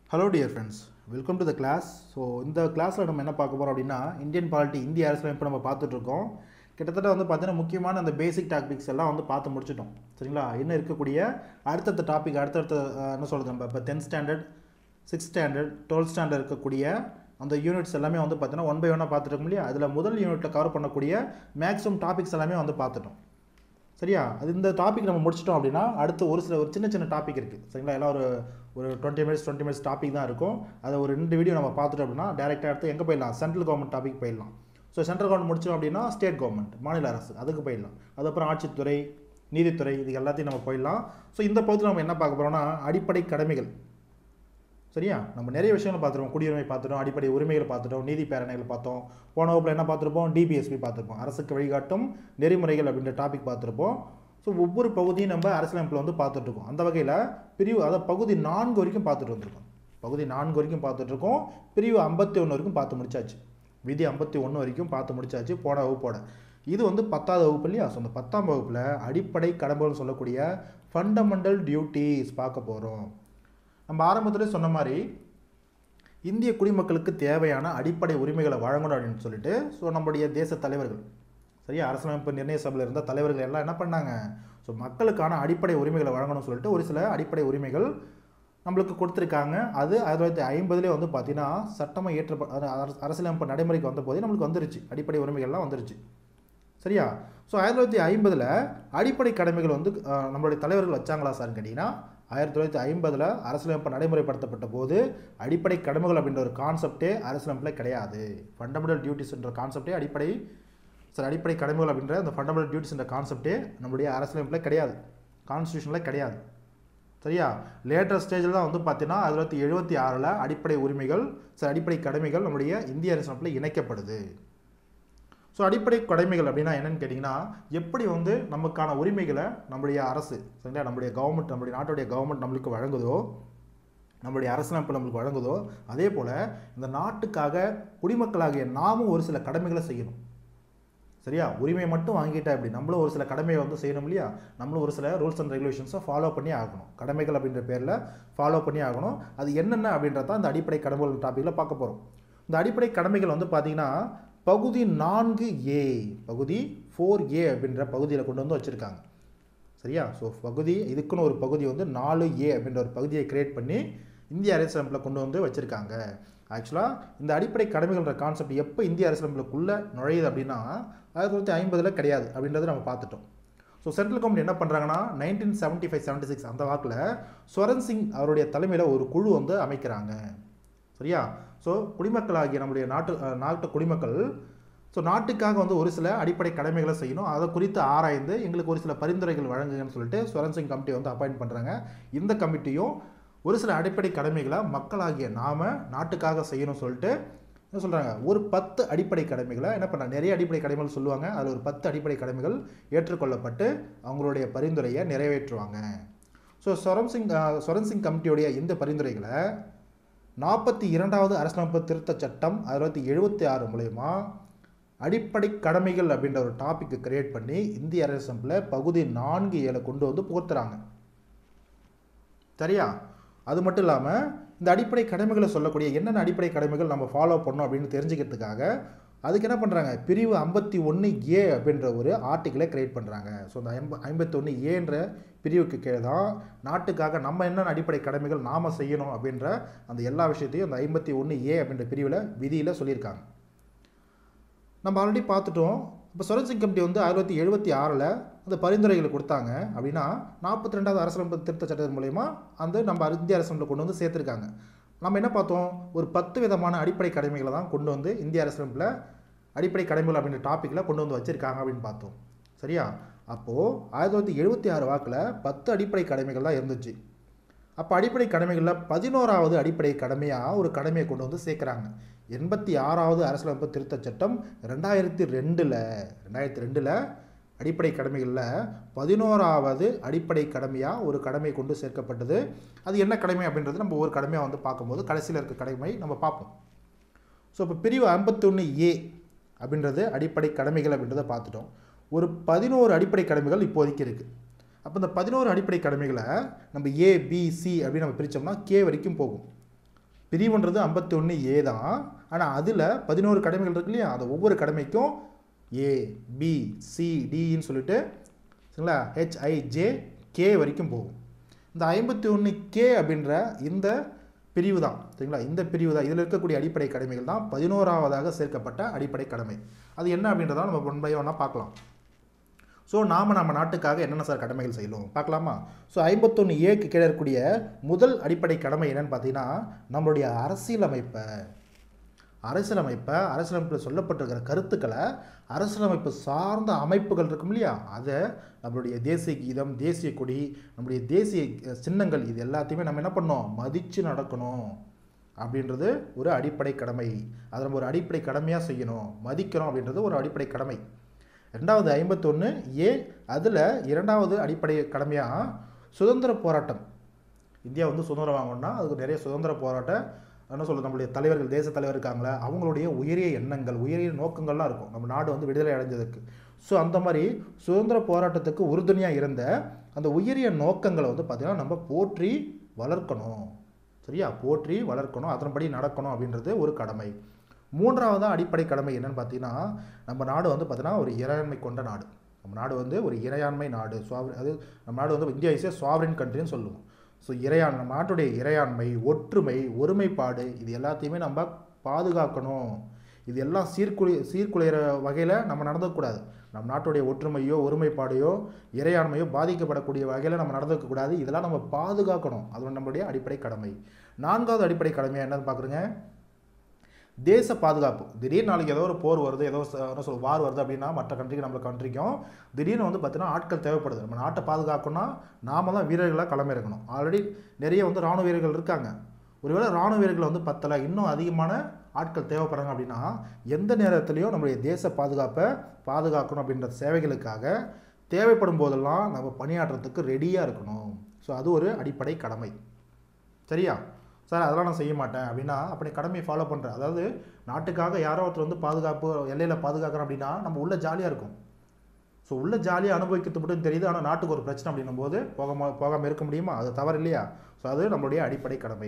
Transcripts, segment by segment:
Hello dear friends, welcome to the class. So இந்த கிளாஸ்ல நம்ம என்ன பார்க்க போறோம் அப்படினா இந்தியன் பாலிட்டி இந்திய அரசியலமைப்பு நம்ம பார்த்துட்டு இருக்கோம். கிட்டத்தட்ட வந்து பார்த்தீங்கன்னா முக்கியமான அந்த பேசிக் டாபிக்ஸ் எல்லாம் வந்து பார்த்து முடிச்சிட்டோம். சரிங்களா? இன்னும் இருக்கக்கூடிய அடுத்த டாபிக் என்ன சொல்றது நம்ம இப்ப 10th standard 6th standard 12th standard இருக்கக்கூடிய அந்த யூனிட்ஸ் எல்லாமே வந்து பார்த்தீங்கன்னா 1 by 1 பார்த்துட்டு இருக்கோம் இல்லையா? அதுல முதல் யூனிட்ல கவர் பண்ணக்கூடிய மேக்ஸிமம் டாபிக்ஸ் எல்லாமே வந்து பார்த்துட்டோம். சரியா? அது இந்த டாபிக் நம்ம முடிச்சிட்டோம் அப்படினா அடுத்து ஒரு சின்ன டாபிக் இருக்கு. சரிங்களா? எல்லாம் ஒரு 20 minutes டாபிக் தான் இருக்கும். அதை ஒரு 2 வீடியோ நம்ம பார்த்துட்டோம் அப்படினா டைரக்டா அடுத்து எங்க போயிடலாம்? சென்ட்ரல் கவர்மெண்ட் டாபிக் போயிடலாம். ஸோ சென்ட்ரல் கவர்மெண்ட் முடிச்சோம் அப்படின்னா ஸ்டேட் கவர்மெண்ட் மாநில அரசு அதுக்கு போயிடலாம். அதுக்கப்புறம் ஆட்சித்துறை நீதித்துறை இது எல்லாத்தையும் நம்ம போயிடலாம். ஸோ இந்த பகுதியில் நம்ம என்ன பார்க்க போறோம்னா அடிப்படை கடமைகள். சரியா? நம்ம நிறைய விஷயங்கள் பார்த்துருவோம். குடியுரிமை பார்த்துட்டோம், அடிப்படை உரிமைகள் பார்த்துட்டோம், நீதி பேரணைகள் பார்த்தோம். போன வகுப்பில் என்ன பார்த்துருப்போம்? டிபிஎஸ்பி பார்த்துருப்போம், அரசுக்கு வழிகாட்டும் நெறிமுறைகள் அப்படின்ற டாபிக் பார்த்துருப்போம். ஸோ ஒவ்வொரு பகுதியும் நம்ம அரசியலமைப்பில் வந்து பார்த்துட்டு இருக்கோம். அந்த வகையில் பிரிவு அதாவது பகுதி 4 வரைக்கும் பார்த்துட்டு வந்திருக்கோம். பகுதி 4 வரைக்கும் பார்த்துட்டு இருக்கோம். பிரிவு 51 வரைக்கும் பார்த்து முடிச்சாச்சு. விதி 51 வரைக்கும் பார்த்து முடிச்சாச்சு போன வகுப்போட. இது வந்து 10வது வகுப்பு இல்லையா? ஸோ அந்த 10ஆம் வகுப்பில் அடிப்படை கடமைகள் சொல்லக்கூடிய ஃபண்டமெண்டல் டியூட்டிஸ் பார்க்க போகிறோம். நம்ம ஆரம்பத்திலே சொன்ன மாதிரி இந்திய குடிமக்களுக்கு தேவையான அடிப்படை உரிமைகளை வழங்கணும் அப்படின்னு சொல்லிட்டு ஸோ நம்முடைய தேச தலைவர்கள் சரியா அரசியலமைப்பு நிர்ணய சபையில் இருந்த தலைவர்கள் எல்லாம் என்ன பண்ணாங்க? ஸோ மக்களுக்கான அடிப்படை உரிமைகளை வழங்கணும்னு சொல்லிட்டு ஒரு சில அடிப்படை உரிமைகள் நம்மளுக்கு கொடுத்துருக்காங்க. அது 1950 வந்து பார்த்தீங்கன்னா சட்டமாக அரசியலமைப்பு நடைமுறைக்கு வந்த போதே நம்மளுக்கு வந்துருச்சு. அடிப்படை உரிமைகள்லாம் வந்துருச்சு. சரியா? ஸோ 1950 அடிப்படை கடமைகள் வந்து நம்மளுடைய தலைவர்கள் வச்சாங்களா சார்னு கேட்டிங்கன்னா 1950 அரசியலமைப்பு நடைமுறைப்படுத்தப்பட்ட போது அடிப்படை கடமைகள் அப்படின்ற ஒரு கான்செப்டே அரசியலமைப்பில் கிடையாது. ஃபண்டமெண்டல் டியூட்டிஸ்ன்ற கான்செப்டே அடிப்படை கடமைகள் அப்படின்ற அந்த ஃபண்டமெண்டல் டியூட்டிஸ்ன்ற கான்செப்டே நம்மளுடைய அரசியலமைப்பில் கிடையாது, கான்ஸ்டியூஷனில் கிடையாது. சரியா? லேட்டர் ஸ்டேஜில் தான் வந்து பார்த்தீங்கன்னா 1976 அடிப்படை உரிமைகள் அடிப்படை கடமைகள் நம்முடைய இந்திய அரசியலமைப்பில் இணைக்கப்படுது. ஸோ அடிப்படை கடமைகள் அப்படின்னா என்னன்னு கேட்டிங்கன்னா எப்படி வந்து நமக்கான உரிமைகளை நம்முடைய அரசு சரிங்களா நம்முடைய கவர்மெண்ட் நம்முடைய நாட்டுடைய கவர்மெண்ட் நம்மளுக்கு வழங்குதோ நம்முடைய அரசியலமைப்பு நம்மளுக்கு வழங்குதோ அதே போல் இந்த நாட்டுக்காக குடிமக்களாகிய நாமும் ஒரு சில கடமைகளை செய்யணும். சரியா? உரிமை மட்டும் வாங்கிட்டா எப்படி? நம்மளும் ஒரு சில கடமையை வந்து செய்யணும் இல்லையா? நம்மளும் ஒரு சில ரூல்ஸ் அண்ட் ரெகுலேஷன்ஸை ஃபாலோ பண்ணி ஆகணும். கடமைகள் அப்படின்ற பேரில் ஃபாலோ பண்ணி ஆகணும். அது என்னென்ன அப்படின்றத அந்த அடிப்படை கடமைகள் டாப்பிக்கில் பார்க்க போகிறோம். இந்த அடிப்படை கடமைகள் வந்து பார்த்தீங்கன்னா பகுதி 4A பகுதி 4A அப்படின்ற பகுதியில் கொண்டு வந்து வச்சுருக்காங்க. சரியா? ஸோ பகுதி இதுக்குன்னு ஒரு பகுதி வந்து 4A அப்படின்ற ஒரு பகுதியை கிரியேட் பண்ணி இந்திய அரசியலமைப்பில் கொண்டு வந்து வச்சுருக்காங்க. ஆக்சுவலாக இந்த அடிப்படை கடமைகள்ன்ற கான்செப்ட் எப்போ இந்திய அரசியலமைப்புக்குள்ளே நுழையுது அப்படின்னா 1950 கிடையாது அப்படின்றத நம்ம பார்த்துட்டோம். ஸோ சென்ட்ரல் கவர்மெண்ட் என்ன பண்ணுறாங்கன்னா 1975-76 அந்த வாக்கில் ஸ்வரன் சிங் அவருடைய தலைமையில் ஒரு குழு வந்து அமைக்கிறாங்க. சரியா? ஸோ குடிமக்களாகிய நம்முடைய நாட்டு குடிமக்கள் ஸோ நாட்டுக்காக வந்து ஒரு சில அடிப்படை கடமைகளை செய்யணும். அதை குறித்து ஆராய்ந்து எங்களுக்கு ஒரு சில பரிந்துரைகள் வழங்குங்கன்னு சொல்லிட்டு ஸ்வரன் சிங் கமிட்டி வந்து அப்பாயிண்ட் பண்ணுறாங்க. இந்த கமிட்டியும் ஒரு சில அடிப்படை கடமைகளை மக்களாகிய நாம நாட்டுக்காக செய்யணும்னு சொல்லிட்டு என்ன சொல்கிறாங்க? ஒரு 10 அடிப்படை கடமைகளை என்ன பண்ணுறாங்க? நிறைய அடிப்படை கடமைகள் சொல்லுவாங்க. அதில் ஒரு 10 அடிப்படை கடமைகள் ஏற்றுக்கொள்ளப்பட்டு அவங்களுடைய பரிந்துரையை நிறைவேற்றுவாங்க. ஸோ ஸ்வரன் சிங் கமிட்டியுடைய இந்த பரிந்துரைகளை 42வது அரசியலமைப்பு திருத்த சட்டம் 1976 மூலமா அடிப்படை கடமைகள் அப்படின்ற ஒரு டாபிக் கிரியேட் பண்ணி இந்திய அரசியலமைப்பில் பகுதி 4A கொண்டு வந்து புகுத்துறாங்க. சரியா? அது மட்டும் இல்லாமல் இந்த அடிப்படை கடமைகளை சொல்லக்கூடிய என்னென்ன அடிப்படை கடமைகள் நம்ம ஃபாலோ பண்ணோம் அப்படின்னு தெரிஞ்சுக்கிறதுக்காக அதுக்கு என்ன பண்ணுறாங்க? பிரிவு 51A அப்படின்ற ஒரு ஆர்டிக்கிளை கிரியேட் பண்ணுறாங்க. ஸோ அந்த 51Aன்ற பிரிவுக்கு கீழே தான் நாட்டுக்காக நம்ம என்னென்ன அடிப்படை கடமைகள் நாம் செய்யணும் அப்படின்ற அந்த எல்லா விஷயத்தையும் அந்த 51A அப்படின்ற பிரிவில் விதியில் சொல்லியிருக்காங்க. நம்ம ஆல்ரெடி பார்த்துட்டோம். இப்போ ஸ்வரன் சிங் கமிட்டி வந்து 1976 அந்த பரிந்துரைகளை கொடுத்தாங்க அப்படின்னா 42வது அரசியலமைப்பு திருத்த சட்டத்தின் மூலமா அந்த நம்ம இந்திய அரசியலமைப்பில் கொண்டு வந்து சேர்த்துருக்காங்க. நம்ம என்ன பார்த்தோம்? ஒரு 10 விதமான அடிப்படை கடமைகளை தான் கொண்டு வந்து இந்திய அரசியலமைப்பில் அடிப்படை கடமைகள் அப்படின்ற டாப்பிக்கில் கொண்டு வந்து வச்சுருக்காங்க அப்படின்னு பார்த்தோம். சரியா? அப்போது 1976 வாக்கில் 10 அடிப்படை கடமைகள் தான் இருந்துச்சு. அப்போ அடிப்படை கடமைகளில் 11வது அடிப்படை கடமையாக ஒரு கடமையை கொண்டு வந்து சேர்க்குறாங்க. 86வது அரசியலமைப்பு திருத்த சட்டம் 2002 அடிப்படை கடமைகளில் 11வது அடிப்படை கடமையாக ஒரு கடமை கொண்டு சேர்க்கப்பட்டது. அது என்ன கடமை அப்படின்றது நம்ம ஒரு கடமையாக வந்து பார்க்கும்போது கடைசியில் இருக்க கடமை நம்ம பார்ப்போம். ஸோ இப்போ பிரிவு 51A அப்படின்றது அடிப்படை கடமைகள் அப்படின்றத பார்த்துட்டோம். ஒரு 11 அடிப்படை கடமைகள் இப்போதைக்கு இருக்குது. அப்போ இந்த 11 அடிப்படை கடமைகளை நம்ம A, B, C அப்படின்னு நம்ம பிரித்தோம்னா K வரைக்கும் போகும். பிரிவுன்றது 51A தான். ஆனால் அதில் 11 கடமைகள் இருக்கு இல்லையா, அந்த ஒவ்வொரு கடமைக்கும் A B C Dன்னு சொல்லிட்டு சரிங்களா HIJK வரைக்கும் போகும். இந்த 51K அப்படின்ற இந்த பிரிவு தான் சரிங்களா, இந்த பிரிவு தான் இதில் இருக்கக்கூடிய அடிப்படை கடமைகள் தான் 11ஆவதாக சேர்க்கப்பட்ட அடிப்படை கடமை. அது என்ன அப்படின்றத நம்ம ஒன் பை ஒன்னாக பார்க்கலாம். ஸோ நம்ம நாட்டுக்காக என்னென்ன சார் கடமைகள் செய்யணும் பார்க்கலாமா? ஸோ 51Aக்கு கீழே இருக்கக்கூடிய முதல் அடிப்படை கடமை என்னன்னு பார்த்தீங்கன்னா, நம்மளுடைய அரசியலமைப்பில் சொல்லப்பட்டிருக்கிற கருத்துக்களை அரசியலமைப்பு சார்ந்த அமைப்புகள் இருக்கும் இல்லையா, அதை நம்மளுடைய தேசிய கீதம், தேசிய கொடி, நம்முடைய தேசிய சின்னங்கள் இது எல்லாத்தையுமே நம்ம என்ன பண்ணோம், மதித்து நடக்கணும் அப்படின்றது ஒரு அடிப்படை கடமை. அதை நம்ம ஒரு அடிப்படை கடமையாக செய்யணும், மதிக்கணும் அப்படின்றது ஒரு அடிப்படை கடமை. ரெண்டாவது 51A, அதில் இரண்டாவது அடிப்படை கடமையாக சுதந்திர போராட்டம். இந்தியா வந்து சுதந்திரம் வாங்கணும்னா அதுக்கு நிறைய சுதந்திர போராட்டம் என்ன சொல்கிறது, நம்மளுடைய தலைவர்கள், தேச தலைவர் இருக்காங்களே, அவங்களுடைய உயரிய எண்ணங்கள், உயரிய நோக்கங்கள்லாம் இருக்கும் நம்ம நாடு வந்து விடுதலை அடைஞ்சதுக்கு. ஸோ அந்த மாதிரி சுதந்திர போராட்டத்துக்கு உறுதுணையாக இருந்த அந்த உயரிய நோக்கங்களை வந்து பார்த்திங்கன்னா நம்ம போற்றி வளர்க்கணும். சரியா, போற்றி வளர்க்கணும், அதன்படி நடக்கணும் அப்படின்றது ஒரு கடமை. மூன்றாவது அடிப்படை கடமை என்னன்னு பார்த்தீங்கன்னா, நம்ம நாடு வந்து பார்த்தீங்கன்னா ஒரு இறையாண்மை கொண்ட நாடு. நம்ம நாடு வந்து ஒரு இறையாண்மை நாடு. அது நம்ம நாடு வந்து இந்தியா இஸ் ஏ சாவரின் கண்ட்ரின்னு சொல்லுவோம். ஸோ நம்ம நாட்டுடைய இறையாண்மை, ஒற்றுமை, ஒருமைப்பாடு இது எல்லாத்தையுமே நம்ம பாதுகாக்கணும். இது எல்லாம் சீர்குலைகிற வகையில் நம்ம நடந்துக்கக்கூடாது. நம்ம நாட்டுடைய ஒற்றுமையோ ஒருமைப்பாடையோ இறையாண்மையோ பாதிக்கப்படக்கூடிய வகையில் நம்ம நடந்துக்கக்கூடாது. இதெல்லாம் நம்ம பாதுகாக்கணும். அது நம்மளுடைய அடிப்படை கடமை. நான்காவது அடிப்படை கடமையாக என்னன்னு பார்க்குறேங்க, தேச பாதுகாப்பு. திடீர்னு நாளைக்கு ஏதோ ஒரு போர் வருது, ஏதோ வார் வருது அப்படின்னா மற்ற கண்ட்ரிக்கு நம்ம கண்ட்ரிக்கும் திடீர்னு வந்து பார்த்தீங்கன்னா ஆட்கள் தேவைப்படுது. நம்ம நாட்டை பாதுகாக்கணும்னா நாம தான் வீரர்களாக களமிறக்கணும். ஆல்ரெடி நிறைய வந்து இராணுவ வீரர்கள் இருக்காங்க. ஒருவேளை இராணுவ வீரர்கள் வந்து பத்தலை, இன்னும் அதிகமான ஆட்கள் தேவைப்படுறாங்க அப்படின்னா எந்த நேரத்துலையும் நம்மளுடைய தேச பாதுகாப்பை பாதுகாக்கணும் அப்படின்ற சேவைகளுக்காக தேவைப்படும் போதெல்லாம் நம்ம பணியாற்றுறதுக்கு ரெடியாக இருக்கணும். ஸோ அது ஒரு அடிப்படை கடமை. சரியா சார், அதெல்லாம் நான் செய்ய மாட்டேன் அப்படின்னா அப்படி கடமையை ஃபாலோ பண்ணுறேன். அதாவது நாட்டுக்காக யாரோ ஒருத்தர் வந்து பாதுகாப்பு எல்லையில் பாதுகாக்கிறோம் அப்படின்னா நம்ம உள்ள ஜாலியாக இருக்கும். ஸோ உள்ள ஜாலியாக அனுபவிக்கிறது மட்டும் தெரியுது, ஆனால் நாட்டுக்கு ஒரு பிரச்சனை அப்படின்னும் போது போகாமல் இருக்க முடியுமா? அது தவறு இல்லையா? ஸோ அது நம்மளுடைய அடிப்படை கடமை.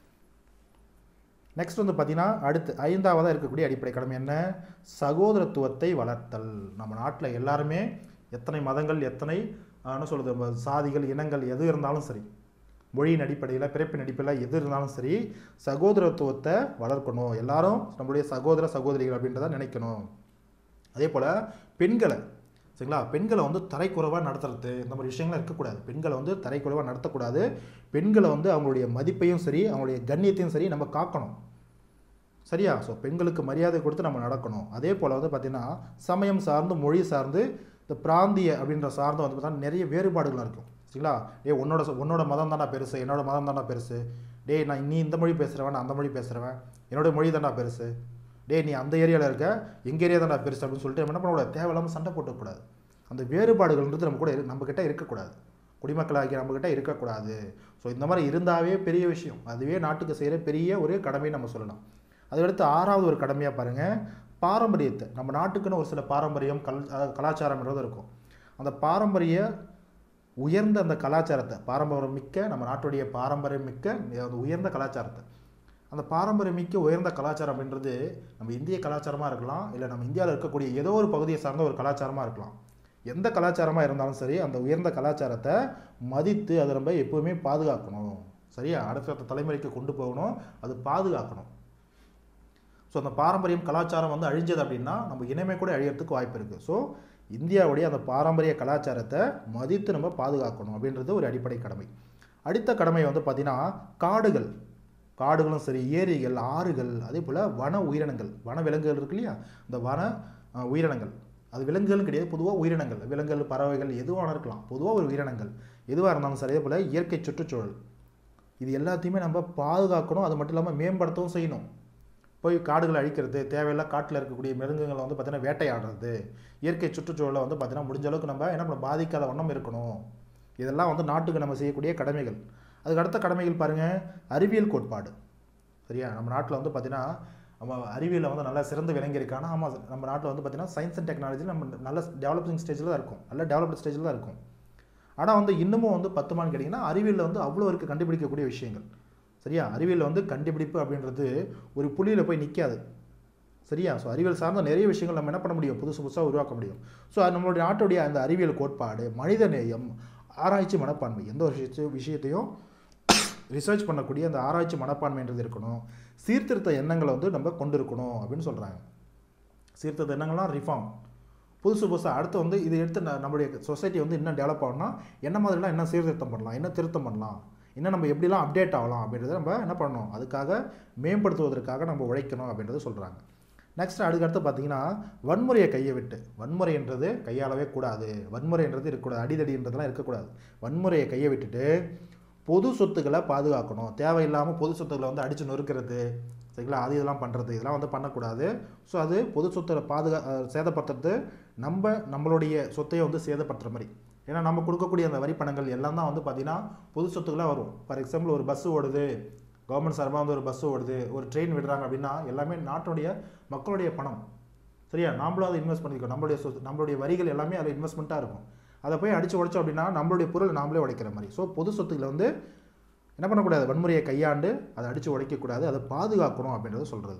நெக்ஸ்ட் வந்து பார்த்தீங்கன்னா அடுத்து 5ஆவதாக இருக்கக்கூடிய அடிப்படை கடமை என்ன, சகோதரத்துவத்தை வளர்த்தல். நம்ம நாட்டில் எல்லாருமே எத்தனை மதங்கள், எத்தனை என்ன சொல்கிறது சாதிகள், இனங்கள் எது இருந்தாலும் சரி, மொழியின் அடிப்படையில், பிறப்பின் அடிப்படையில் எது இருந்தாலும் சரி, சகோதரத்துவத்தை வளர்க்கணும். எல்லாரும் நம்மளுடைய சகோதர சகோதரிகள் அப்படின்றத நினைக்கணும். அதே போல் பெண்களை சரிங்களா, பெண்களை வந்து தரைக்குறைவாக நடத்துறது இந்த மாதிரி விஷயங்கள்லாம் இருக்கக்கூடாது. பெண்களை வந்து தரைக்குறைவாக நடத்தக்கூடாது. பெண்களை வந்து அவங்களுடைய மதிப்பையும் சரி, அவங்களுடைய கண்ணியத்தையும் சரி நம்ம காக்கணும். சரியா? ஸோ பெண்களுக்கு மரியாதை கொடுத்து நம்ம நடக்கணும். அதே போல் வந்து பார்த்திங்கன்னா சமயம் சார்ந்து, மொழி சார்ந்து, இந்த பிராந்திய அப்படின்ற சார்ந்து வந்து பார்த்தீங்கன்னா நிறைய வேறுபாடுகள் இருக்கும். சரிங்களா, உன்னோட மதம் தானே பெருசு, என்னோட மதம் தானே பெருசு, நீ இந்த மொழி பேசுகிறவன், நான் அந்த மொழி பேசுகிறவன், என்னோட மொழி தானே பெருசு, நீ அந்த ஏரியாவில் இருக்க, எங்கள் ஏரியா தானே பெருசு அப்படின்னு சொல்லிட்டு என்ன பண்ணக்கூடாது, தேவையில்லாமல் சண்டை போட்டக்கூடாது. அந்த வேறுபாடுகள்ன்றது நம்மக்கிட்ட இருக்கக்கூடாது, குடிமக்களாகிய நம்மக்கிட்ட இருக்கக்கூடாது. ஸோ இந்த மாதிரி இருந்தாவே பெரிய விஷயம், அதுவே நாட்டுக்கு செய்கிற பெரிய ஒரு கடமையை நம்ம சொல்லலாம். அதுக்கடுத்து 6வது ஒரு கடமையாக பாருங்கள், பாரம்பரியத்தை. நம்ம நாட்டுக்குன்னு ஒரு சில பாரம்பரியம், கலாச்சாரம்ன்றது இருக்கும். அந்த பாரம்பரிய உயர்ந்த அந்த கலாச்சாரத்தை, பாரம்பரியம் மிக்க நம்ம நாட்டுடைய பாரம்பரியம் மிக்க உயர்ந்த கலாச்சாரத்தை, அந்த பாரம்பரியம் மிக்க உயர்ந்த கலாச்சாரம் அப்படின்றது நம்ம இந்திய கலாச்சாரமாக இருக்கலாம், இல்லை நம்ம இந்தியாவில் இருக்கக்கூடிய ஏதோ ஒரு பகுதியை சார்ந்த ஒரு கலாச்சாரமாக இருக்கலாம். எந்த கலாச்சாரமாக இருந்தாலும் சரி, அந்த உயர்ந்த கலாச்சாரத்தை மதித்து அதை நம்ம எப்போவுமே பாதுகாக்கணும். சரியா, அடுத்த தலைமுறைக்கு கொண்டு போகணும், அது பாதுகாக்கணும். ஸோ அந்த பாரம்பரியம் கலாச்சாரம் வந்து அழிஞ்சது அப்படின்னா நம்ம இனமே கூட அழியறதுக்கு வாய்ப்பு இருக்குது. ஸோ இந்தியாவுடைய அந்த பாரம்பரிய கலாச்சாரத்தை மதித்து நம்ம பாதுகாக்கணும் அப்படின்றது ஒரு அடிப்படை கடமை. அடுத்த கடமை வந்து பார்த்திங்கன்னா காடுகளும் சரி, ஏரிகள், ஆறுகள், அதே போல் வன உயிரினங்கள், வன விலங்குகள் இருக்கு இல்லையா, இந்த வன உயிரினங்கள், அது விலங்குகள் கிடையாது, பொதுவாக உயிரினங்கள், விலங்குகள், பறவைகள் எதுவாக இருக்கலாம், பொதுவாக ஒரு உயிரினங்கள் எதுவாக இருந்தாலும் சரி, அதே போல் இயற்கை சுற்றுச்சூழல் இது எல்லாத்தையுமே நம்ம பாதுகாக்கணும். அது மட்டும் இல்லாமல் மேம்படுத்தவும் செய்யணும். போய் காடுகளை அழிக்கிறது, தேவையில்லை காட்டில் இருக்கக்கூடிய மிருகங்களை வந்து பார்த்திங்கன்னா வேட்டையாடுறது, இயற்கை சுற்றுச்சூழலை வந்து பார்த்திங்கன்னா முடிஞ்ச அளவுக்கு நம்ம என்ன பண்ண பாதிக்காத வண்ணம் இருக்கணும். இதெல்லாம் வந்து நாட்டுக்கு நம்ம செய்யக்கூடிய கடமைகள். அதுக்கு அடுத்த கடமைகள் பாருங்கள், அறிவியல் கோட்பாடு. சரியா, நம்ம நாட்டில் வந்து பார்த்திங்கன்னா நம்ம அறிவியலில் வந்து நல்லா சிறந்து விளங்கியிருக்கானா, ஆமாம் நம்ம நாட்டில் வந்து பார்த்திங்கன்னா சயின்ஸ் அண்ட் டெக்னாலஜி நம்ம நல்ல டெவலப்பிங் ஸ்டேஜில் தான் இருக்கும், நல்ல டெவலப்டு ஸ்டேஜில் தான் இருக்கும். ஆனால் வந்து இன்னமும் வந்து 10 கேட்டிங்கன்னா அறிவியலில் வந்து அவ்வளோ இருக்குது கண்டுபிடிக்கக்கூடிய விஷயங்கள். சரியா? அறிவியல் வந்து கண்டுபிடிப்பு அப்படின்றது ஒரு புள்ளியில் போய் நிற்காது. சரியா? ஸோ அறிவியல் சார்ந்த நிறைய விஷயங்கள் நம்ம என்ன பண்ண முடியும், புதுசு புதுசாக உருவாக்க முடியும். ஸோ அது நம்மளுடைய நாட்டுடைய அந்த அறிவியல் கோட்பாடு, மனித நேயம், ஆராய்ச்சி மனப்பான்மை, எந்த ஒரு விஷயத்தையும் ரிசர்ச் பண்ணக்கூடிய அந்த ஆராய்ச்சி மனப்பான்மைன்றது இருக்கணும். சீர்திருத்த எண்ணங்களை வந்து நம்ம கொண்டு இருக்கணும் அப்படின்னு சொல்கிறாங்க. சீர்திருத்த எண்ணங்கள்லாம் ரிஃபார்ம், புதுசு புதுசாக அடுத்து வந்து இது எடுத்து நம்மளுடைய சொசைட்டி வந்து இன்னும் டெவலப் ஆகணும்னா என்ன மாதிரிலாம் என்ன சீர்திருத்தம் பண்ணலாம், என்ன திருத்தம் பண்ணலாம், இன்னும் நம்ம எப்படிலாம் அப்டேட் ஆகலாம் அப்படின்றத நம்ம என்ன பண்ணணும், அதுக்காக மேம்படுத்துவதற்காக நம்ம உழைக்கணும் அப்படின்றத சொல்கிறாங்க. நெக்ஸ்ட் அதுக்கடுத்து பார்த்தீங்கன்னா வன்முறையை கையை விட்டு, வன்முறைன்றது கையாளவே கூடாது, வன்முறைன்றது இருக்கக்கூடாது, அடிதடின்றதெல்லாம் இருக்கக்கூடாது. வன்முறையை கையை விட்டுட்டு பொது சொத்துக்களை பாதுகாக்கணும். தேவையில்லாமல் பொது சொத்துக்களை வந்து அடித்து நொறுக்கிறது, சரிங்களா, அது இதெல்லாம் பண்ணுறது, இதெல்லாம் வந்து பண்ணக்கூடாது. ஸோ அது பொது சொத்தை சேதப்படுத்துறது நம்மளுடைய சொத்தையை வந்து சேதப்படுத்துகிற மாதிரி. ஏன்னா நம்ம கொடுக்கக்கூடிய அந்த வரி பணங்கள் எல்லாம் தான் வந்து பார்த்திங்கன்னா பொது சொத்துக்களாக வரும். ஃபார் எக்ஸாம்பிள் ஒரு பஸ்ஸு ஓடுது, கவர்மெண்ட் சார்பாக வந்து ஒரு பஸ்ஸு ஓடுது, ஒரு ட்ரெயின் விடுறாங்க அப்படின்னா எல்லாமே நாட்டுடைய மக்களுடைய பணம். சரியா? நாமளும் அதை இன்வெஸ்ட் பண்ணிக்கணும். நம்மளுடைய வரிகள் எல்லாமே அதில் இன்வெஸ்ட்மெண்ட்டாக இருக்கும். அதை போய் அடித்து உடைச்சோம் அப்படின்னா நம்மளுடைய பொருள் நாமளே உடைக்கிற மாதிரி. ஸோ பொது சொத்துக்களை வந்து என்ன பண்ணக்கூடாது, வன்முறையை கையாண்டு அதை அடித்து உடைக்கக்கூடாது, அதை பாதுகாக்கணும் அப்படின்றத சொல்கிறது.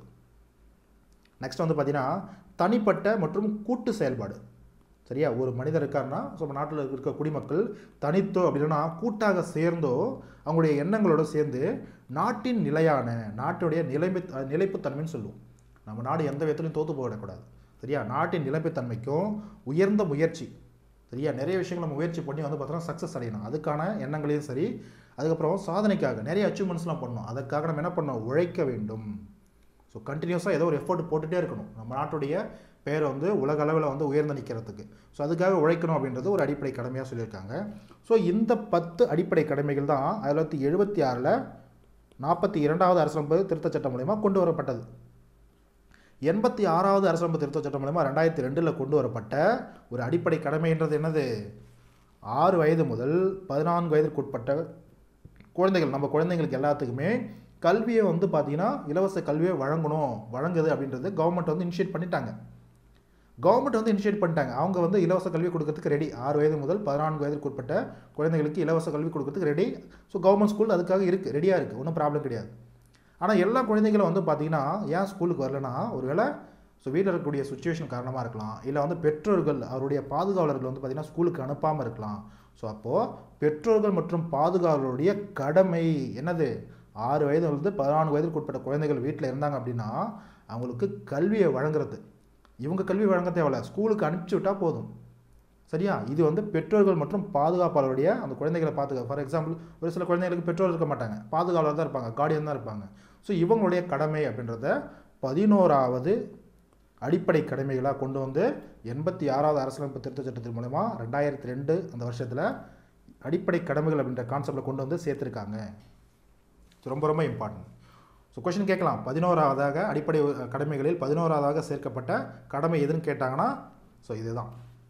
நெக்ஸ்ட் வந்து பார்த்திங்கன்னா தனிப்பட்ட மற்றும் கூட்டு செயல்பாடு. சரியா? ஒரு மனிதர் இருக்காருன்னா, ஸோ நம்ம நாட்டில் இருக்க குடிமக்கள் தனித்தோ அப்படின்னா கூட்டாக சேர்ந்தோ அவங்களுடைய எண்ணங்களோடு சேர்ந்து நாட்டின் நிலையான நாட்டுடைய நிலைப்புத்தன்மைன்னு சொல்லுவோம். நம்ம நாடு எந்த விதத்துலையும் தோற்று போயிடக்கூடாது. சரியா? நாட்டின் நிலைப்புத்தன்மைக்கும் உயர்ந்த முயற்சி, சரியா, நிறைய விஷயங்கள் நம்ம முயற்சி பண்ணி வந்து பார்த்தோன்னா சக்ஸஸ் அடையணும். அதுக்கான எண்ணங்களையும் சரி, அதுக்கப்புறம் சாதனைக்காக நிறைய அச்சீவ்மெண்ட்ஸ்லாம் பண்ணணும். அதுக்காக நம்ம என்ன பண்ணணும், உழைக்க வேண்டும். ஸோ கண்டினியூஸாக ஏதோ ஒரு எஃபோர்ட் போட்டுகிட்டே இருக்கணும் நம்ம நாட்டுடைய பேரை வந்து உலக அளவில் வந்து உயர்ந்து நிற்கிறதுக்கு. ஸோ அதுக்காக உழைக்கணும் அப்படின்றது ஒரு அடிப்படை கடமையாக சொல்லியிருக்காங்க. ஸோ இந்த 10 அடிப்படை கடமைகள் தான் 1976 42வது அரசியலமைப்பு திருத்தச் சட்டம் மூலமா கொண்டு வரப்பட்டது. 86வது அரசியலமைப்பு திருத்தச் சட்டம் மூலமா 2002 கொண்டு வரப்பட்ட ஒரு அடிப்படை கடமைன்றது என்னது, 6 வயது முதல் 14 வயதிற்குட்பட்ட குழந்தைகள், நம்ம குழந்தைங்களுக்கு எல்லாத்துக்குமே கல்வியை வந்து பார்த்தீங்கன்னா இலவச கல்வியை வழங்குது அப்படின்றது கவர்மெண்ட் வந்து இனிஷியேட் பண்ணிட்டாங்க. அவங்க வந்து இலவச கல்வி கொடுக்கறதுக்கு ரெடி. 6 வயது முதல் 14 வயதிற்குட்பட்ட குழந்தைகளுக்கு இலவச கல்வி கொடுக்கறதுக்கு ரெடி. ஸோ கவர்மெண்ட் ஸ்கூல் அதுக்காக இருக்குது, ரெடியாக இருக்குது, ஒன்றும் ப்ராப்ளம் கிடையாது. ஆனால் எல்லா குழந்தைகளும் வந்து பார்த்தீங்கன்னா ஏன் ஸ்கூலுக்கு வரலன்னா, ஒருவேளை ஸோ வீட்டில் இருக்கக்கூடிய சுச்சுவேஷன் காரணமாக இருக்கலாம், இல்லை வந்து பெற்றோர்கள் அவருடைய பாதுகாவலர்கள் வந்து பார்த்திங்கன்னா ஸ்கூலுக்கு அனுப்பாமல் இருக்கலாம். ஸோ அப்போது பெற்றோர்கள் மற்றும் பாதுகாவலருடைய கடமை என்னது, 6 வயதுலேருந்து 14 வயதிற்குட்பட்ட குழந்தைகள் வீட்டில் இருந்தாங்க அப்படின்னா அவங்களுக்கு கல்வியை வழங்குறது. இவங்க கல்வி வழங்க தேவையில்ல, ஸ்கூலுக்கு அனுப்பிச்சி விட்டால் போதும். சரியா? இது வந்து பெற்றோர்கள் மற்றும் பாதுகாப்பாளருடைய அந்த குழந்தைகளை பாதுகாப்பு. ஃபார் எக்ஸாம்பிள் ஒரு சில குழந்தைகளுக்கு பெற்றோர் இருக்க மாட்டாங்க, பாதுகாவலர் தான் இருப்பாங்க, கார்டியன் தான் இருப்பாங்க. ஸோ இவங்களுடைய கடமை அப்படின்றத 11வது அடிப்படை கடமைகளாக கொண்டு வந்து 86வது அரசியலமைப்பு திருத்தச் சட்டத்தின் மூலமா 2002 அந்த வருஷத்தில் அடிப்படை கடமைகள் அப்படின்ற கான்செப்டில் கொண்டு வந்து சேர்த்துருக்காங்க. ரொம்ப ரொம்ப இம்பார்ட்டன்ட். ஸோ கொஸ்டின் கேட்கலாம், 11வதாக அடிப்படை கடமைகளில் 11வதாக சேர்க்கப்பட்ட கடமை எதுன்னு கேட்டாங்கன்னா ஸோ இதுதான்.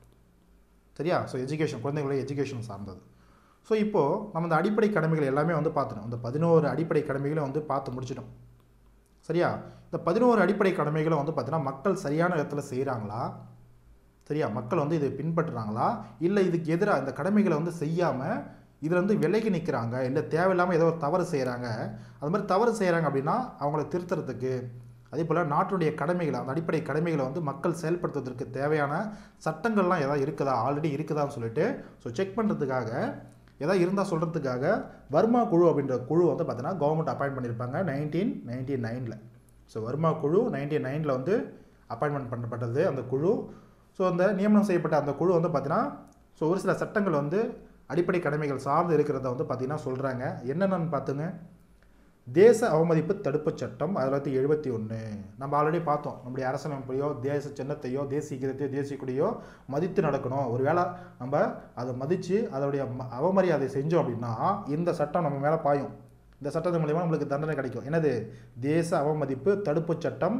சரியா? ஸோ எஜுகேஷன், குழந்தைகளுடைய எஜுகேஷன் சார்ந்தது. ஸோ இப்போது நம்ம இந்த அடிப்படை கடமைகள் எல்லாமே வந்து பார்த்துட்டோம். இந்த 11 அடிப்படை கடமைகளை வந்து பார்த்து முடிச்சிட்டோம். சரியா? இந்த 11 அடிப்படை கடமைகளை வந்து பார்த்தீங்கன்னா மக்கள் சரியான விதத்தில் செய்கிறாங்களா, சரியா, மக்கள் வந்து இதை பின்பற்றுறாங்களா, இல்லை இதுக்கு எதிராக இந்த கடமைகளை வந்து செய்யாமல் இதில் வந்து விலகி நிற்கிறாங்க, இல்லை தேவையில்லாமல் ஏதோ ஒரு தவறு செய்கிறாங்க, அது மாதிரி தவறு செய்கிறாங்க அப்படின்னா அவங்கள திருத்துறதுக்கு, அதே போல் நாட்டுடைய கடமைகளை, அந்த அடிப்படை கடமைகளை வந்து மக்கள் செயல்படுத்துவதற்கு தேவையான சட்டங்கள்லாம் எதாவது இருக்குதா, ஆல்ரெடி இருக்குதான்னு சொல்லிட்டு ஸோ செக் பண்ணுறதுக்காக, எதாவது இருந்தால் சொல்கிறதுக்காக வர்மா குழு அப்படின்ற குழு வந்து பார்த்தீங்கன்னா கவர்மெண்ட் அப்பாயின்ட் பண்ணியிருப்பாங்க 1999. ஸோ வர்மா குழு 1999 வந்து அப்பாயின்மெண்ட் பண்ணப்பட்டது அந்த குழு. ஸோ அந்த நியமனம் செய்யப்பட்ட அந்த குழு வந்து பார்த்தீங்கன்னா ஸோ ஒரு சில சட்டங்கள் வந்து அடிப்படை கடமைகள் சார்ந்து இருக்கிறத வந்து பார்த்தீங்கன்னா சொல்கிறாங்க. என்னென்னு பார்த்துங்க, தேச அவமதிப்பு தடுப்பு சட்டம் 1971 நம்ம ஆல்ரெடி பார்த்தோம். நம்முடைய அரசியலமைப்பையோ தேச சின்னத்தையோ தேசிய கீதத்தையோ தேசிய கொடியோ மதித்து நடக்கணும். ஒரு வேளை நம்ம அதை மதித்து அதோடைய அவமரியாதை செஞ்சோம் அப்படின்னா இந்த சட்டம் நம்ம மேலே பாயும். இந்த சட்டத்தின் மூலமா நம்மளுக்கு தண்டனை கிடைக்கும். என்னது, தேச அவமதிப்பு தடுப்பு சட்டம்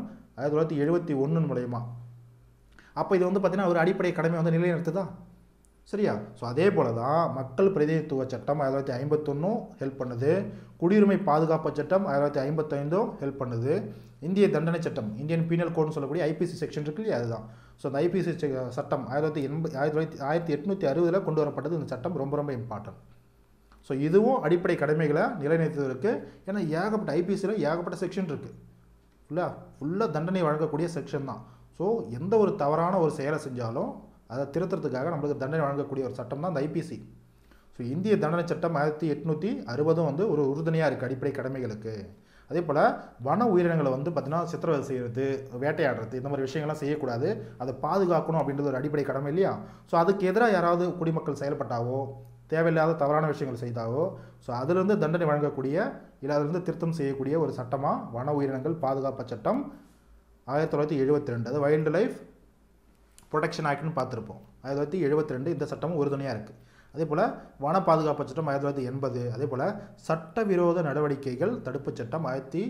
1971 மூலமா. அப்போ இது வந்து பார்த்தீங்கன்னா ஒரு அடிப்படை கடமை வந்து நிலைநிறுத்துதா? சரியா? ஸோ அதே போல தான் மக்கள் பிரதிநிதித்துவ சட்டம் 1951 ஹெல்ப் பண்ணுது, குடியுரிமை பாதுகாப்பு சட்டம் 1955 ஹெல்ப் பண்ணுது, இந்திய தண்டனை சட்டம் இந்தியன் பீனல் கோட்னு சொல்லக்கூடிய ஐபிசி செக்ஷன் இருக்கு இல்லையா, அதுதான். ஸோ அந்த ஐபிசி சட்டம் 1860 கொண்டு வரப்பட்டது. இந்த சட்டம் ரொம்ப ரொம்ப இம்பார்ட்டன்ட். ஸோ இதுவும் அடிப்படை கடமைகளை நிலைநிறுத்துவதற்கு, ஏன்னா ஏகப்பட்ட ஐபிசியில் ஏகப்பட்ட செக்ஷன் இருக்குது, ஃபுல்லாக தண்டனை வழங்கக்கூடிய செக்ஷன் தான். ஸோ எந்த ஒரு தவறான ஒரு செயலை செஞ்சாலும் அதை திருத்துறதுக்காக நம்மளுக்கு தண்டனை வழங்கக்கூடிய ஒரு சட்டம் தான் இந்த ஐபிசி. ஸோ இந்திய தண்டனை சட்டம் 1860 வந்து ஒரு உறுதுணையாக இருக்குது அடிப்படை கடமைகளுக்கு. அதே போல் வன உயிரினங்களை வந்து பார்த்திங்கன்னா சித்திரவதை செய்கிறது, வேட்டையாடுறது, இந்த மாதிரி விஷயங்கள்லாம் செய்யக்கூடாது, அதை பாதுகாக்கணும் அப்படின்றது ஒரு அடிப்படை கடமை இல்லையா. ஸோ அதுக்கு எதிராக யாராவது குடிமக்கள் செயல்பட்டாவோ, தேவையில்லாத தவறான விஷயங்கள் செய்தாவோ, ஸோ அதிலிருந்து தண்டனை வழங்கக்கூடிய இல்லை அதிலிருந்து திருத்தம் செய்யக்கூடிய ஒரு சட்டமாக வன உயிரினங்கள் பாதுகாப்பு சட்டம் 1972, அது வைல்டு லைஃப் ப்ரொடெக்ஷன் ஆக்ட்னு பார்த்துருப்போம். 1972 இந்த சட்டமும் உறுதுணையாக இருக்குது. அதே போல் வன பாதுகாப்பு சட்டம் 1980, அதே போல் சட்டவிரோத நடவடிக்கைகள் தடுப்பு சட்டம்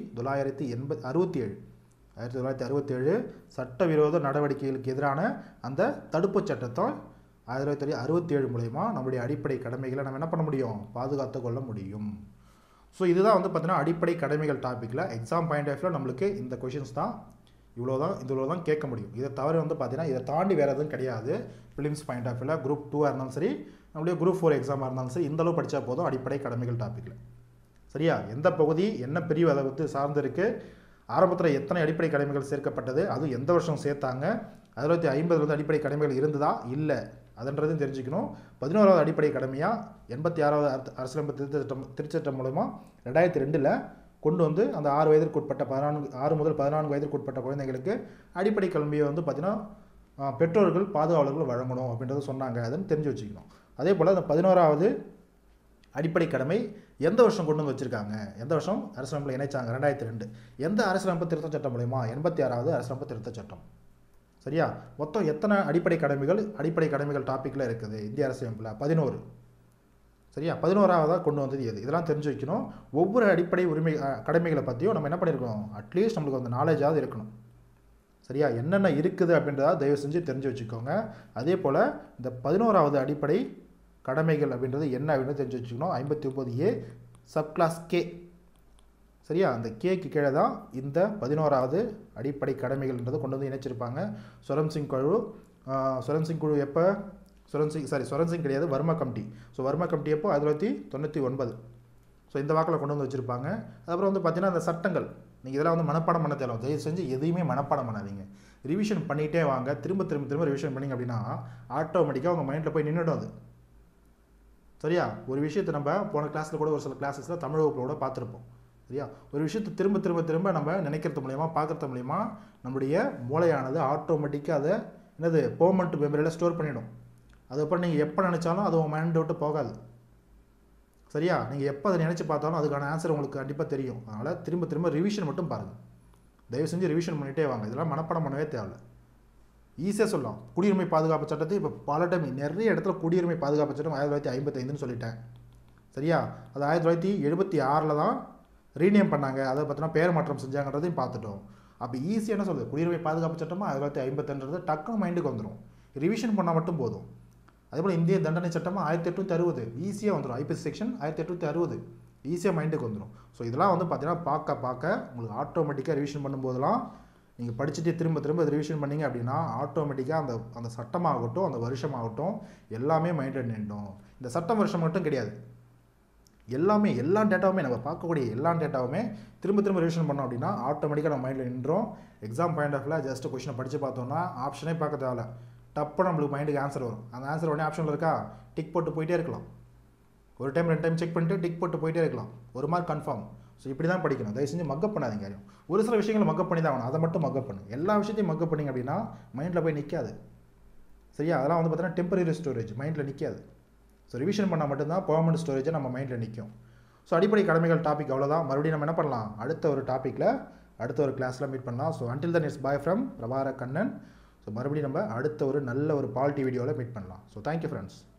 1967 சட்டவிரோத நடவடிக்கைகளுக்கு எதிரான அந்த தடுப்பு சட்டத்தை 1967 மூலயமா நம்முடைய அடிப்படை கடமைகளை நம்ம என்ன பண்ண முடியும், பாதுகாத்து கொள்ள முடியும். ஸோ இதுதான் வந்து பார்த்தீங்கன்னா அடிப்படை கடமைகள் டாப்பிக்கில் எக்ஸாம் பாயிண்ட் ஆஃப் வியூவில் நம்மளுக்கு இந்த கொஷின்ஸ் தான், இவ்வளோ தான் கேட்க முடியும். இதை தவிர வந்து பார்த்தீங்கன்னா இதை தாண்டி வேறு எதுவும் கிடையாது. பிலிம்ஸ் பாயிண்ட் ஆஃப் வியூவில் குரூப் 2 இருந்தாலும் சரி, நம்மளுடைய குரூப் 4 எக்ஸாமாக இருந்தாலும் சரி, இந்தளவு படித்தா போதும் அடிப்படை கடமைகள் டாப்பிக்கில். சரியா, எந்த பகுதி என்ன பிரிவு அதை வந்து சார்ந்திருக்கு, ஆரம்பத்தில் எத்தனை அடிப்படை கடமைகள் சேர்க்கப்பட்டது, அதுவும் எந்த வருஷம் சேர்த்தாங்க, 1950 வந்து அடிப்படை கடமைகள் இருந்ததா இல்லை அதன்றதையும் தெரிஞ்சுக்கணும். 11வது அடிப்படை கடமையாக 86வது அரசியலமைப்பு திருச்சட்டம் மூலமாக 2002 கொண்டு வந்து அந்த 6 வயதிற்கு உட்பட்ட 6 முதல் 14 வயதிற்கு உட்பட்ட குழந்தைங்களுக்கு அடிப்படை கல்வியை வந்து பார்த்திங்கன்னா பெற்றோர்கள் பாதுகாவலர்கள் வழங்கணும் அப்படின்றத சொன்னாங்க. அதுன்னு தெரிஞ்சு வச்சுக்கணும். அதே போல் அந்த 11வது அடிப்படை கடமை எந்த வருஷம் கொண்டு வந்து வச்சுருக்காங்க, எந்த வருஷம் அரசியலமைப்பில் இணைச்சாங்க, 2002. எந்த அரசியலமைப்பு திருத்த சட்டம் மூலமா, 86வது அரசியலமைப்பு திருத்த சட்டம். சரியா, மொத்தம் எத்தனை அடிப்படை கடமைகள் டாப்பிக்கில் இருக்குது இந்திய அரசியலமைப்பில்? 11. சரியா, 11ஆவதாக கொண்டு வந்தது எது, இதெல்லாம் தெரிஞ்சு வைக்கணும். ஒவ்வொரு அடிப்படை கடமைகளை பற்றியும் நம்ம என்ன பண்ணியிருக்கோம், அட்லீஸ்ட் நம்மளுக்கு அந்த நாலேஜாவது இருக்கணும். சரியா, என்னென்ன இருக்குது அப்படின்றத தயவு செஞ்சு தெரிஞ்சு வச்சுக்கோங்க. அதே போல் இந்த 11வது அடிப்படை கடமைகள் அப்படின்றது என்ன அப்படின்னு தெரிஞ்சு வச்சுக்கணும். 59A subclass K. சரியா, அந்த கேக்கு கீழே தான் இந்த 11வது அடிப்படை கடமைகள்ன்றதை கொண்டு வந்து இணைச்சிருப்பாங்க. சுரம் சிங் குழு எப்போ, சுரன் சிங் கிடையாது, Verma committee. So Verma committee எப்போ, 1999. ஸோ இந்த வாக்கில் கொண்டு வந்து வச்சுருப்பாங்க. அதுக்கப்புறம் வந்து பார்த்தீங்கன்னா அந்த சட்டங்கள், நீங்கள் இதெல்லாம் வந்து மனப்பாடம் பண்ண தேவை, தயவு செஞ்சு எதையுமே மனப்பாடம் பண்ணாதீங்க, ரிவிஷன் பண்ணிகிட்டே வாங்க. திரும்ப ரிவிஷன் பண்ணிங்க அப்படின்னா ஆட்டோமேட்டிக்காக உங்கள் மைண்டில் போய் நின்றுடும் அது. சரியா, ஒரு விஷயத்தை நம்ம போன கிளாஸில் கூட ஒரு சில கிளாஸஸில் தமிழ் வகுப்போட பார்த்துருப்போம். சரியா, ஒரு விஷயத்தை திரும்ப நம்ம நினைக்கிறது மூலயமா, பார்க்குறது மூலயமா நம்முடைய மூளையானது ஆட்டோமேட்டிக்காக அதை என்னது பெர்மனன்ட் மெமரியில் ஸ்டோர் பண்ணிடும். அதுக்கப்புறம் நீங்கள் எப்போ நினச்சாலும் அது உங்கள் மைண்டை விட்டு போகாது. சரியா, நீங்கள் எப்போ அதை நினச்சி பார்த்தாலும் அதுக்கான ஆன்சர் உங்களுக்கு கண்டிப்பாக தெரியும். அதனால் திரும்ப ரிவிஷன் மட்டும் பாருங்கள், தயவு செஞ்சு ரிவிஷன் பண்ணிகிட்டே வாங்க. இதெல்லாம் மனப்பாடம் பண்ணவே தேவையில்லை, ஈஸியாக சொல்லலாம். குடியுரிமை பாதுகாப்பு சட்டத்தை இப்போ பல டைம் நிறைய இடத்துல குடியுரிமை பாதுகாப்பு சட்டம் 1955ன்னு சொல்லிட்டேன். சரியா, அது 1976 தான் ரீநேம் பண்ணாங்க, அதை பார்த்தீங்கன்னா பேர் மாற்றம் செஞ்சாங்கன்றதையும் பார்த்துட்டோம். அப்போ ஈஸியாக என்ன சொல்லுது, குடியுரிமை பாதுகாப்பு சட்டமாக 1950ன்றது டக்குனு மைண்டுக்கு வந்துடும், ரிவிஷன் பண்ணால் மட்டும் போதும். அதேபோல் இந்திய தண்டனை சட்டமாக 1860 ஈஸியாக வந்துடும், ஐபிசி செக்ஷன் 1860 ஈஸியாக மைண்டுக்கு வந்துடும். ஸோ இதெல்லாம் வந்து பார்த்தீங்கன்னா பார்க்க உங்களுக்கு ஆட்டோமேட்டிக்காக ரிவிஷன் பண்ணும்போதெல்லாம் நீங்கள் படிச்சுட்டு திரும்ப ரிவிஷன் பண்ணிங்க அப்படின்னா ஆட்டோமேட்டிக்காக அந்த சட்டமாகட்டும், அந்த வருஷமாகட்டும் எல்லாமே மைண்டில் நின்றுடும். இந்த சட்டம் வருஷம் மட்டும் கிடையாது, எல்லா டேட்டாவுமே நம்ம பார்க்கக்கூடிய எல்லா டேட்டாவுமே திரும்ப ரிவிஷன் பண்ணோம் அப்படின்னா ஆட்டோமேட்டிக்காக நம்ம மைண்டில் நின்றோம். எக்ஸாம் பாயிண்ட் ஆஃப் வியூவில் ஜஸ்ட் கொஸ்டினை படித்து பார்த்தோம்னா ஆப்ஷனே பார்க்க தேவையில்ல, டப்புன்னு நம்மளுக்கு மைண்டுக்கு ஆன்சர் வரும். அந்த ஆன்சர் உடனே ஆப்ஷனில் இருக்கா, டிக் போட்டு போயிட்டே இருக்கலாம். ஒரு டைம் 2 டைம் செக் பண்ணிட்டு டிக் போட்டு போயிட்டே இருக்கலாம், ஒரு மார்க் கன்ஃபார்ம். ஸோ இப்படி தான் படிக்கணும், தயவு செஞ்சு மக்கப் பண்ணாதீங்க. ஒரு சில விஷயங்களை மக்கப் பண்ணி தான் ஆகணும், அதை மட்டும் மக்கப் பண்ணு. எல்லா விஷயத்தையும் மக்கப் பண்ணிங்க அப்படின்னா மைண்டில் போய் நிற்காது. சரியா, அதெல்லாம் வந்து பார்த்தீங்கன்னா டெம்பரரி ஸ்டோரேஜ், மைண்டில் நிற்காது. ஸோ ரிவிஷன் பண்ணால் மட்டும்தான் பெர்மனன்ட் ஸ்டோரேஜை நம்ம மைண்டில் நிற்கும். ஸோ அடிப்படை கடமைகள் டாபிக் அவ்வளோதான். மறுபடியும் நம்ம என்ன பண்ணலாம், அடுத்த ஒரு டாப்பிக்கில் அடுத்த ஒரு கிளாஸில் மீட் பண்ணலாம். So until then it's bye from Prabhakaran. So மறுபடியும் நம்ம அடுத்த ஒரு நல்ல ஒரு பாலிட்டி வீடியோவில் மீட் பண்ணலாம். So thank you friends.